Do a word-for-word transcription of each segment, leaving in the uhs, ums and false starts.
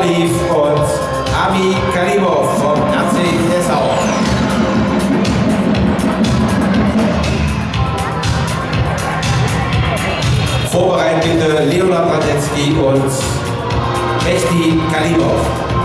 vorlief und Ami Kalimov vom R C Dessau. Vorbereitende Leonard Radetzky und Mehdi Kalimov.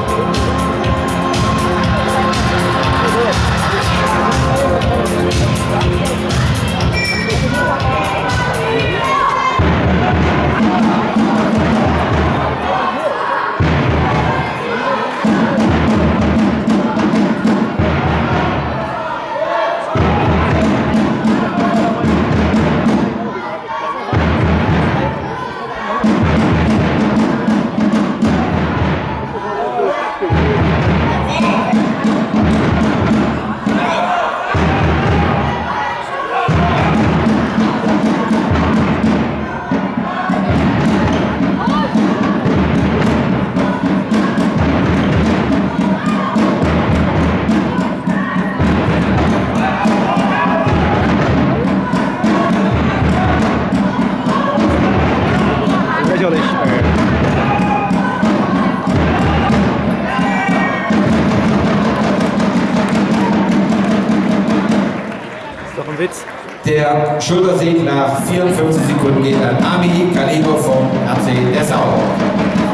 Lächerlich. Ist doch ein Witz. Der Schultersieg nach vierundfünfzig Sekunden geht an Ami Kalimov vom R C Dessau.